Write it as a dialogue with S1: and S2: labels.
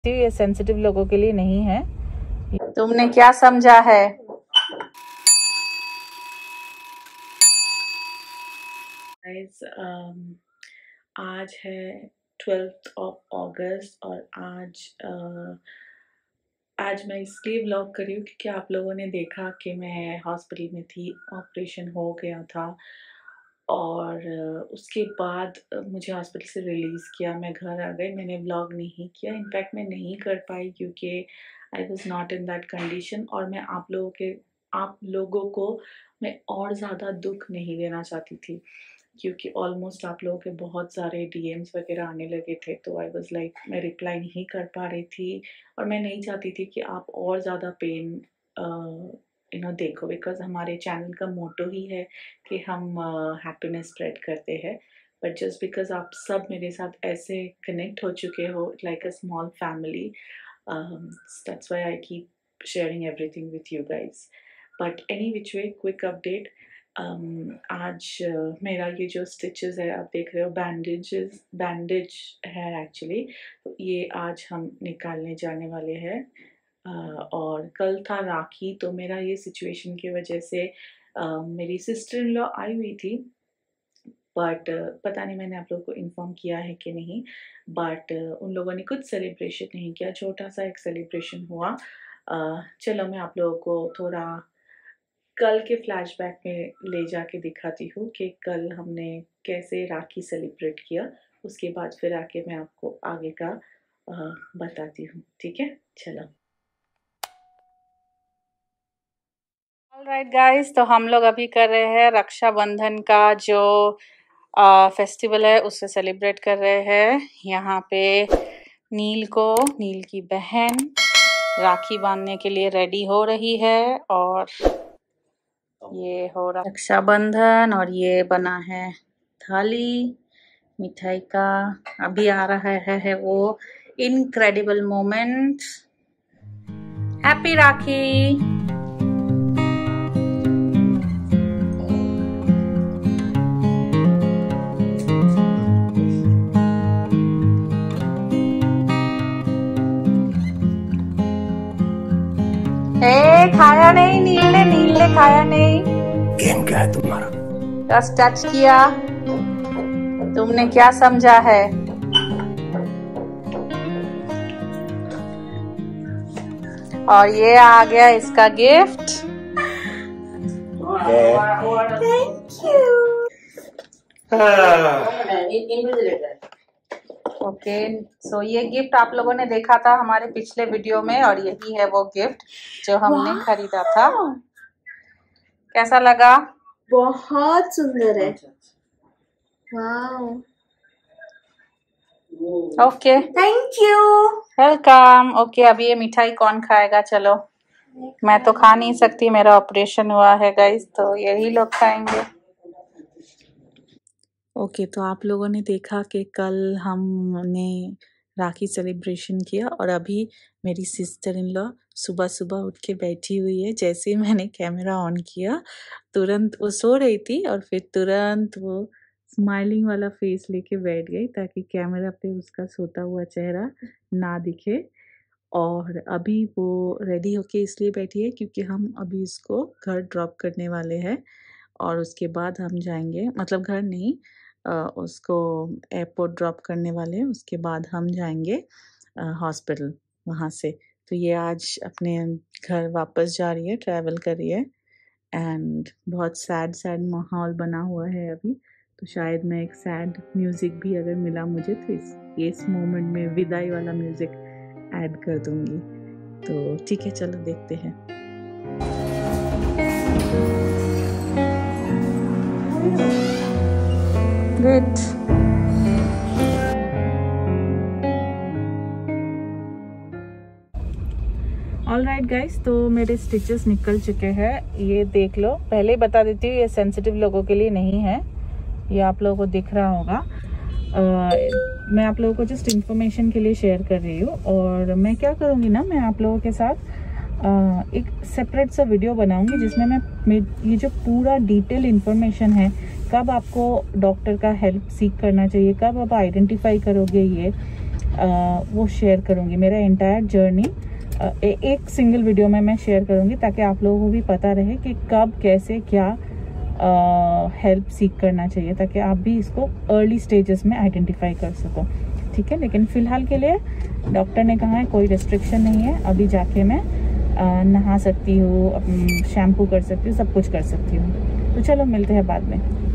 S1: ये सेंसिटिव लोगों के लिए नहीं है। तुमने क्या समझा है?
S2: आज है 12th of August और आज मैं इसलिए व्लॉग कर रही हूँ क्योंकि आप लोगों ने देखा कि मैं हॉस्पिटल में थी, ऑपरेशन हो गया था और उसके बाद मुझे हॉस्पिटल से रिलीज़ किया, मैं घर आ गई। मैंने व्लॉग नहीं किया, इनफैक्ट मैं नहीं कर पाई क्योंकि I was not in that condition और मैं आप लोगों को मैं और ज़्यादा दुख नहीं देना चाहती थी क्योंकि ऑलमोस्ट आप लोगों के बहुत सारे डीएम्स वगैरह आने लगे थे, तो आई वाज लाइक मैं रिप्लाई नहीं कर पा रही थी और मैं नहीं चाहती थी कि आप और ज़्यादा पेन देखो, बिकॉज हमारे चैनल का मोटो ही है कि हम हैप्पीनेस स्प्रेड करते हैं। बट जस्ट बिकॉज आप सब मेरे साथ ऐसे कनेक्ट हो चुके हो like a small family, that's why I keep sharing everything with you guys. But any which way, quick update. आज मेरा ये जो स्टिचेस है आप देख रहे हो, बैंडेज है एक्चुअली, तो ये आज हम निकालने जाने वाले हैं। और कल था राखी, तो मेरा ये सिचुएशन की वजह से मेरी सिस्टर इन लॉ आई हुई थी, बट पता नहीं मैंने आप लोगों को इन्फॉर्म किया है कि नहीं, बट उन लोगों ने कुछ सेलिब्रेशन नहीं किया, छोटा सा एक सेलिब्रेशन हुआ। चलो मैं आप लोगों को थोड़ा कल के फ्लैशबैक में ले जाके दिखाती हूँ कि कल हमने कैसे राखी सेलिब्रेट किया, उसके बाद फिर आके मैं आपको आगे का बताती हूँ, ठीक है? चलो।
S1: ऑलराइट गाइस, तो हम लोग अभी कर रहे हैं रक्षाबंधन का जो फेस्टिवल है उससे सेलिब्रेट कर रहे हैं। यहाँ पे नील की बहन राखी बांधने के लिए रेडी हो रही है और ये हो रहा रक्षाबंधन और ये बना है थाली मिठाई का। अभी आ रहा है वो इनक्रेडिबल मोमेंट। हैप्पी राखी। खाया नहीं, नील ने खाया नहीं।
S3: गेम क्या है तुम्हारा?
S1: बस टच किया। तुमने क्या समझा है? और ये आ गया इसका gift.
S3: Thank you.
S1: Okay, so ये गिफ्ट आप लोगों ने देखा था हमारे पिछले वीडियो में और यही है वो गिफ्ट जो हमने खरीदा था। कैसा लगा?
S4: बहुत सुंदर है। Wow.
S1: Okay,
S4: thank you.
S1: Welcome. Okay, अभी ये मिठाई कौन खाएगा? चलो, मैं तो खा नहीं सकती, मेरा ऑपरेशन हुआ है गाइस, तो यही लोग खाएंगे।
S2: ओके, तो आप लोगों ने देखा कि कल हमने राखी सेलिब्रेशन किया और अभी मेरी सिस्टर इन लॉ सुबह सुबह उठ के बैठी हुई है। जैसे ही मैंने कैमरा ऑन किया तुरंत वो सो रही थी और फिर तुरंत वो स्माइलिंग वाला फेस लेके बैठ गई ताकि कैमरा पे उसका सोता हुआ चेहरा ना दिखे। और अभी वो रेडी होके इसलिए बैठी है क्योंकि हम अभी इसको घर ड्रॉप करने वाले हैं और उसके बाद हम जाएंगे, मतलब घर नहीं, उसको एयरपोर्ट ड्रॉप करने वाले हैं, उसके बाद हम जाएंगे हॉस्पिटल वहाँ से। तो ये आज अपने घर वापस जा रही है, ट्रैवल कर रही है एंड बहुत सैड माहौल बना हुआ है अभी, तो शायद मैं एक सैड म्यूज़िक भी अगर मिला मुझे तो इस मोमेंट में विदाई वाला म्यूज़िक ऐड कर दूँगी। तो ठीक है, चलो देखते हैं।
S1: गुड। ऑलराइट गाइस, तो मेरे स्टिचेस निकल चुके हैं, ये देख लो। पहले ही बता देती हूँ ये सेंसिटिव लोगों के लिए नहीं है, ये आप लोगों को दिख रहा होगा। मैं आप लोगों को जस्ट इन्फॉर्मेशन के लिए शेयर कर रही हूँ और मैं क्या करूँगी ना, मैं आप लोगों के साथ एक सेपरेट सा वीडियो बनाऊंगी जिसमें मैं ये जो पूरा डिटेल इन्फॉर्मेशन है, कब आपको डॉक्टर का हेल्प सीख करना चाहिए, कब आप आइडेंटिफाई करोगे ये वो शेयर करूँगी। मेरा एंटायर जर्नी एक सिंगल वीडियो में मैं शेयर करूँगी, ताकि आप लोगों को भी पता रहे कि कब कैसे क्या हेल्प सीख करना चाहिए, ताकि आप भी इसको अर्ली स्टेजेस में आइडेंटिफाई कर सको। ठीक है, लेकिन फ़िलहाल के लिए डॉक्टर ने कहा है कोई रेस्ट्रिक्शन नहीं है, अभी जाके मैं नहा सकती हूँ, शैम्पू कर सकती हूँ, सब कुछ कर सकती हूँ। तो चलो मिलते हैं बाद में।